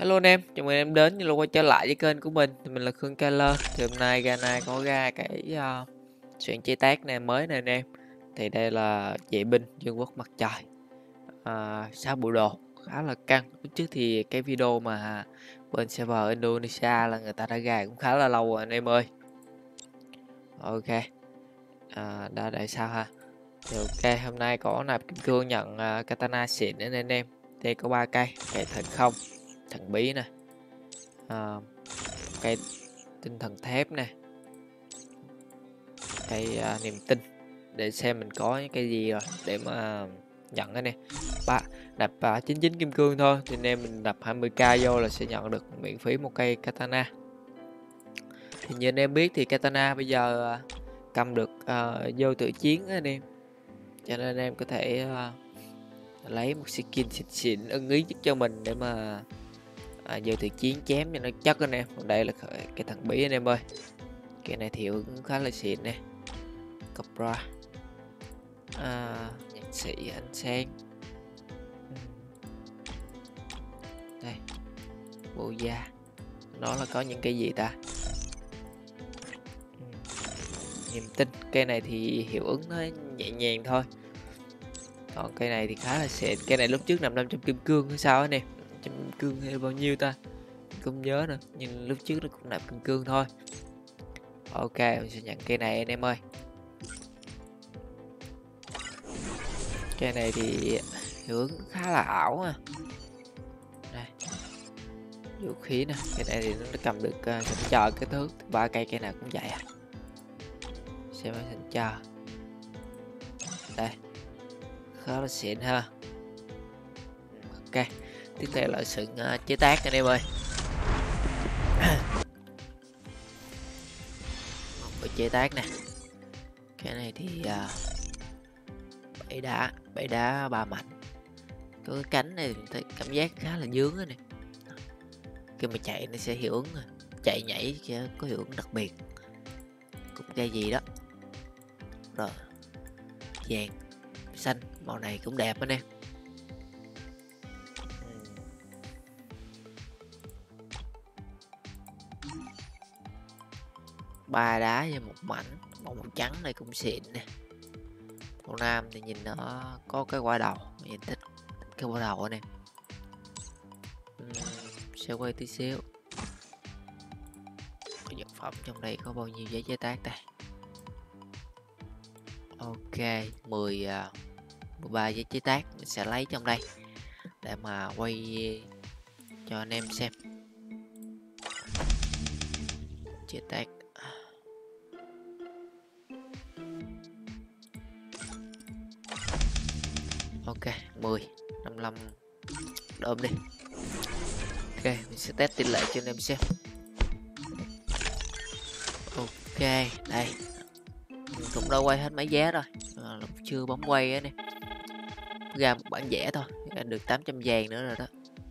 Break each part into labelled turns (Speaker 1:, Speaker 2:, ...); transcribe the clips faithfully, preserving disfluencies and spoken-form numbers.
Speaker 1: Hello anh em, chào mừng em đến như là quay trở lại với kênh của mình. Thì mình là Khương Kyler. Thì hôm nay Gana có ra cái uh, soạn chế tác này mới này anh em. Thì đây là vệ binh vương quốc mặt trời, uh, sáu bộ đồ khá là căng. Lúc trước thì cái video mà bên server Indonesia là người ta đã ra cũng khá là lâu rồi anh em ơi. Ok, uh, đã tại sao ha? Thì ok, hôm nay có nạp kim cương nhận uh, katana xịn nữa anh em. Đây có ba cây, cây thần không, thần bí nè, à, cây tinh thần thép nè, cây à, niềm tin. Để xem mình có những cái gì rồi để mà nhận cái này. Ba đập à, chín mươi chín kim cương thôi thì anh em mình đập hai mươi k vô là sẽ nhận được miễn phí một cây katana. Thì như anh em biết thì katana bây giờ à, cầm được à, vô tự chiến anh em, cho nên anh em có thể à, lấy một skin xịn xịn ưng ý nhất cho mình để mà à, vô tự chiến chém cho nó chắc anh em. Còn đây là cái thằng bí anh em ơi, cái này thì cũng khá là xịn nè. Cobra, à, nhạc sĩ ánh sáng, đây bộ da, nó là có những cái gì ta. Niềm tin, cây này thì hiệu ứng nó nhẹ nhàng thôi, còn cây này thì khá là xịn. Cây này lúc trước nằm năm trăm kim cương hay sao anh em, năm trăm kim cương hay bao nhiêu ta không nhớ nữa, nhưng lúc trước nó cũng nạp kim cương thôi. Ok, mình sẽ nhận cây này anh em ơi. Cây này thì hiệu ứng khá là ảo ha. Đây, vũ khí nè, cái này thì nó cầm được uh, sẵn chờ cái thứ ba cây, cây nào cũng vậy à. Xem sẵn chờ, đây khá là xịn ha. Ok, tiếp theo là sự uh, chế tác anh em ơi. Một chế tác nè, cái này thì uh, bẫy đá, bẫy đá ba mạnh. Có cái cánh này thì cảm giác khá là dướng này. Khi mà chạy nó sẽ hiệu ứng, chạy nhảy sẽ có hiệu ứng đặc biệt. Cũng cái gì đó. Rồi, vàng, xanh, màu này cũng đẹp anh em. Ba đá và một mảnh, màu trắng này cũng xịn nè. Màu nam thì nhìn nó có cái quả đầu, mình thích cái quả đầu anh em. uhm, sẽ quay tí xíu vật phẩm trong đây có bao nhiêu giấy chế tác đây. Ok, mười, mười ba giấy chế tác mình sẽ lấy trong đây để mà quay cho anh em xem. Chế tác ok, mười, năm mươi lăm đơm đi. Ok, mình sẽ test tỷ lệ cho anh em xem. Ok, đây mình cũng đã quay hết mấy giá rồi, à, chưa bấm quay á nè, ra một bản vẽ thôi, ra được tám trăm vàng nữa rồi đó.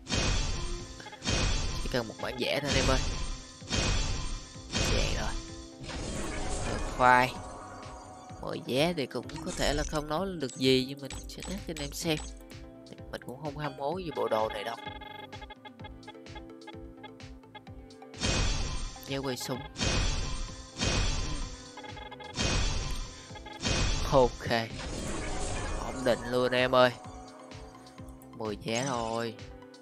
Speaker 1: Chỉ cần một bản vẽ thôi anh em ơi. Vàng rồi, được khoai. Mười vé thì cũng có thể là không nói được gì, nhưng mình sẽ test cho anh em xem. Mình cũng không ham hố với bộ đồ này đâu. Nhớ quay súng. Ok, ổn định luôn em ơi. Mười vé thôi.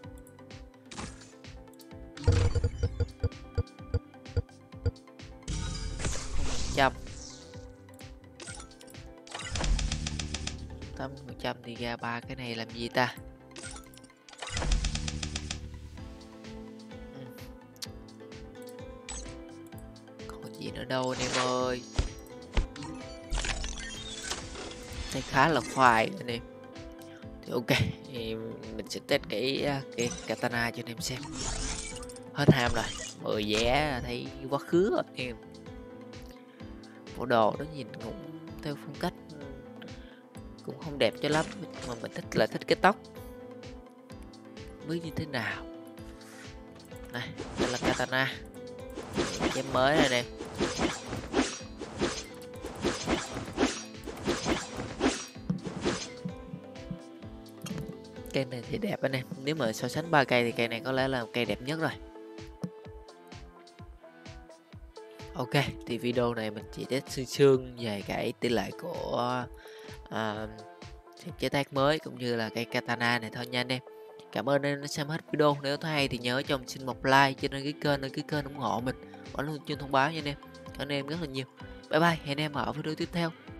Speaker 1: Trăm tám mươi phần trăm thì ra ba cái này làm gì ta. ừ. Còn gì nữa đâu anh em ơi. Đây khá là khoai anh em. Thì ok, thì mình sẽ test cái cái katana cho anh em xem. Hết ham rồi, mười vé thấy quá khứ rồi anh em. Bộ đồ đó nhìn cũng theo phong cách cũng không đẹp cho lắm, mà mình thích là thích cái tóc, không biết như thế nào. Này, đây là katana chém mới này nè. Cây này thì đẹp anh em, nếu mà so sánh ba cây thì cây này có lẽ là cây đẹp nhất rồi. Ok, thì video này mình chỉ test sương sương về cái tỷ lệ của à, thêm chế tác mới cũng như là cây katana này thôi nha anh em. Cảm ơn anh em đã xem hết video. Nếu thấy hay thì nhớ cho mình xin một like, cho đăng ký kênh, đăng ký kênh ủng hộ mình, bấm luôn chuông thông báo nha anh em. Cảm ơn anh em rất là nhiều. Bye bye, hẹn anh em ở video tiếp theo.